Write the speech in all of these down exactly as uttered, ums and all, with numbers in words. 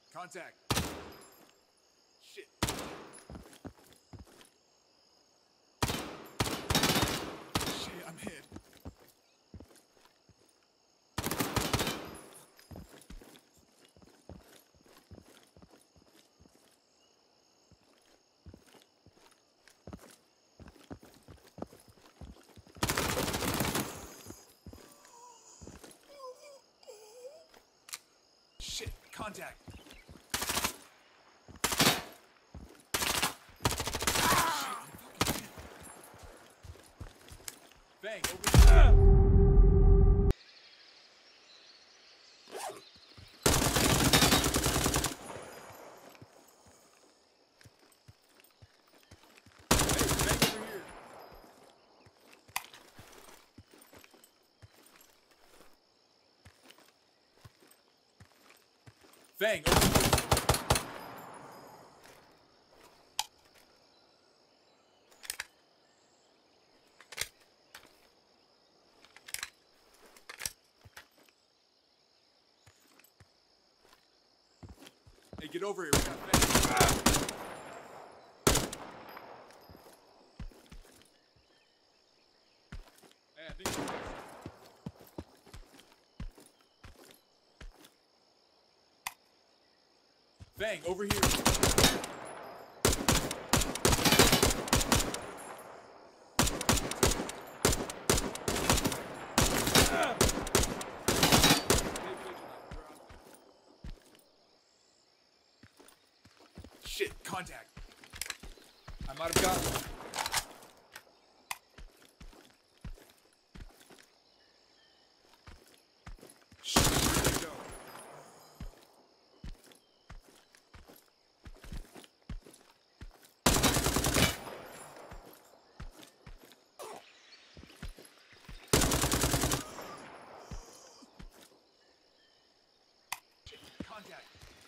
Contact. Shit. Shit, I'm hit. Shit, contact. Bang, over here. Bang, over here. Hey, get over here. We got Fang. Ah! Hey, I think you're Fang, over here. Ah! Shit, contact. I might have gotten one. Shit, where'd they go? Shit, contact.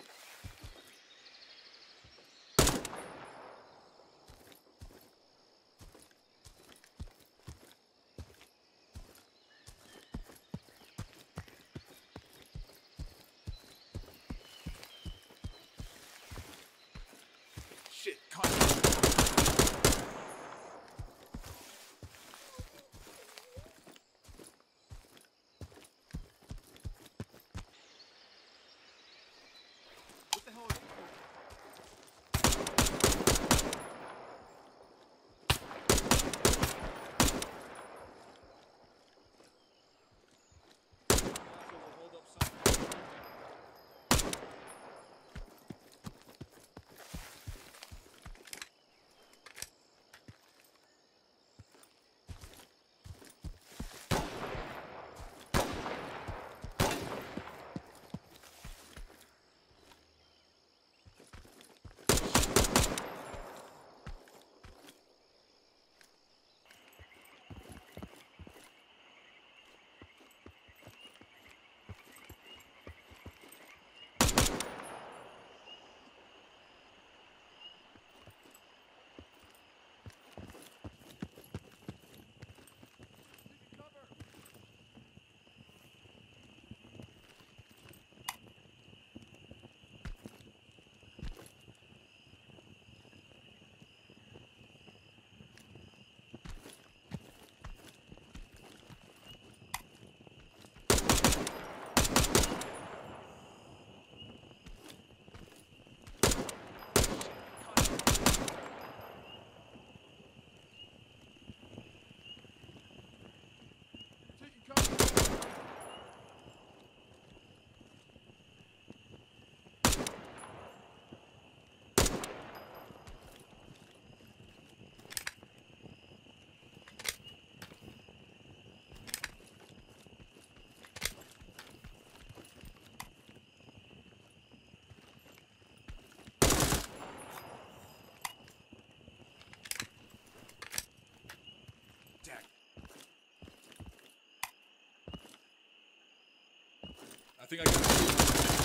Shit, contact. What the hell are you doing? Hold up something. I think I got it.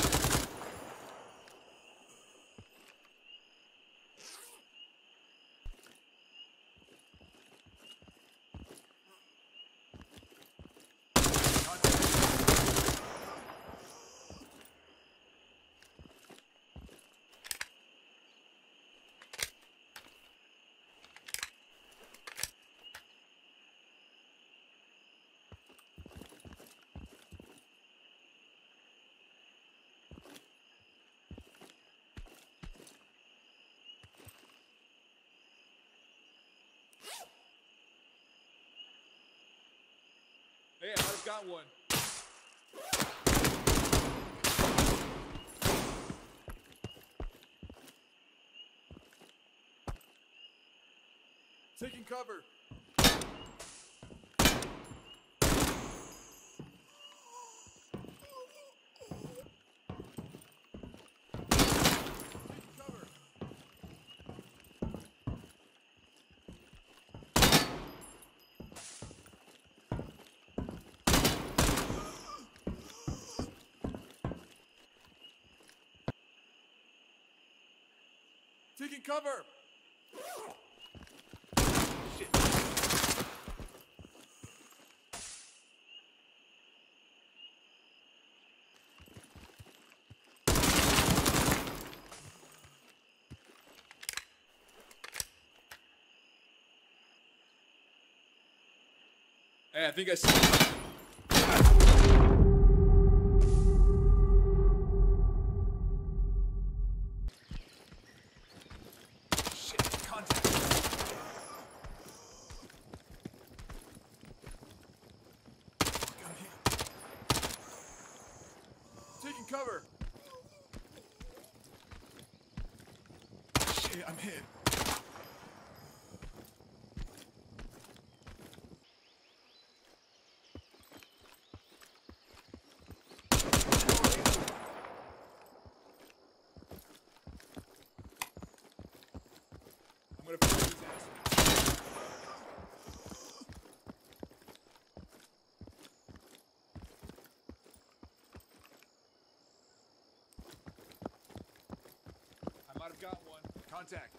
Hey, I might have got one. Taking cover. Taking cover! Shit. Hey, I think I see. Taking cover. Shit, I'm hit. I'm gonna finish his ass. I might have got one. Contact.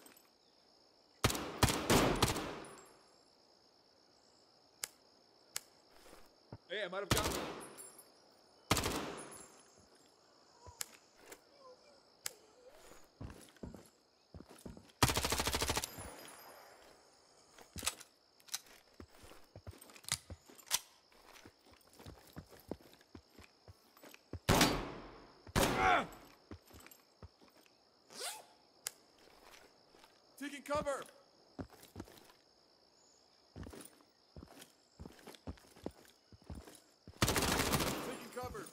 Hey, I might have got one. Ah! Taking cover! Taking cover!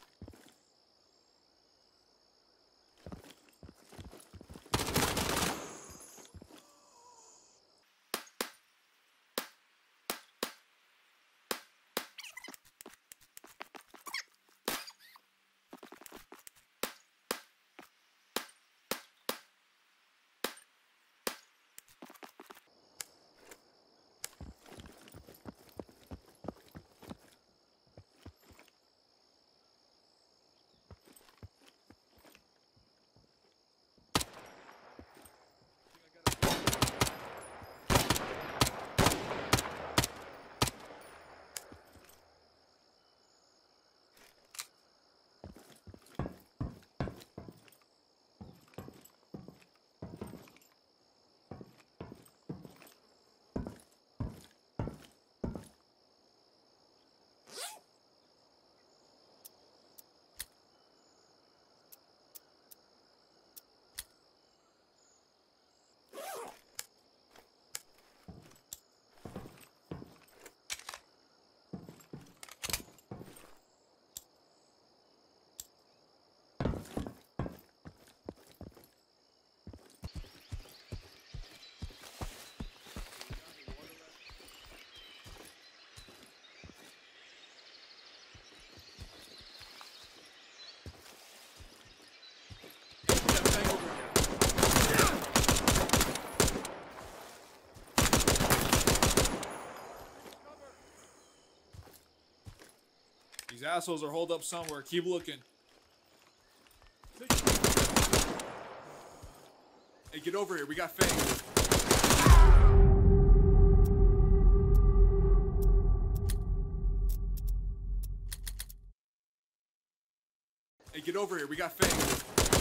These assholes are holed up somewhere. Keep looking. Hey, get over here. We got Fang. Hey, get over here. We got Fang.